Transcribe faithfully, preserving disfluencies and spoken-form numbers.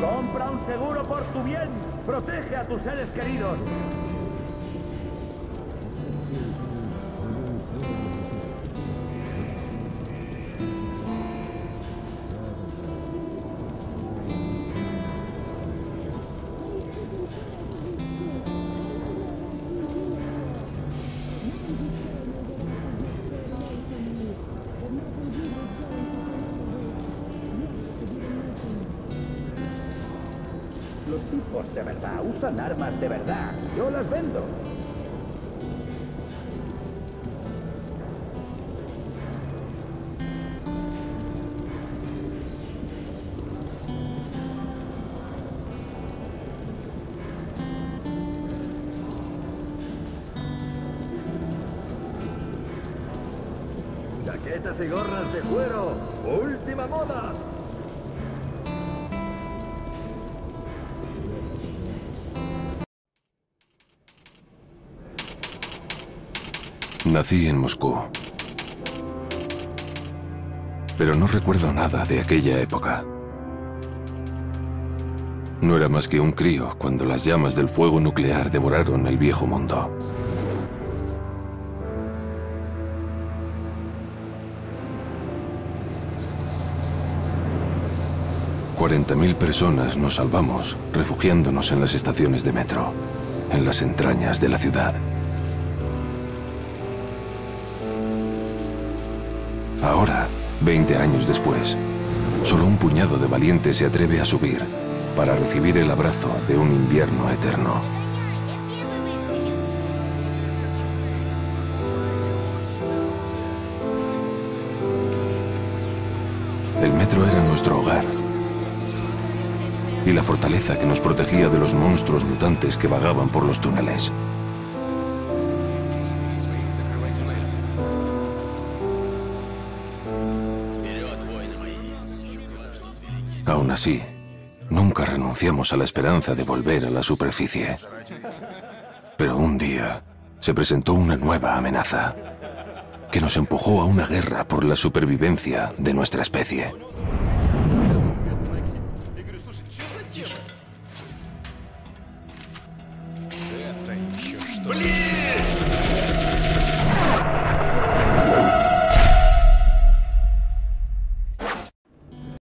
Compra un seguro por tu bien. Protege a tus seres queridos. Los tipos de verdad usan armas de verdad. Yo las vendo. Chaquetas y gorras de cuero. ¡Última moda! Nací en Moscú, pero no recuerdo nada de aquella época. No era más que un crío cuando las llamas del fuego nuclear devoraron el viejo mundo. cuarenta mil personas nos salvamos refugiándonos en las estaciones de metro, en las entrañas de la ciudad. Ahora, veinte años después, solo un puñado de valientes se atreve a subir para recibir el abrazo de un invierno eterno. El metro era nuestro hogar y la fortaleza que nos protegía de los monstruos mutantes que vagaban por los túneles. Aún así, nunca renunciamos a la esperanza de volver a la superficie. Pero un día se presentó una nueva amenaza que nos empujó a una guerra por la supervivencia de nuestra especie.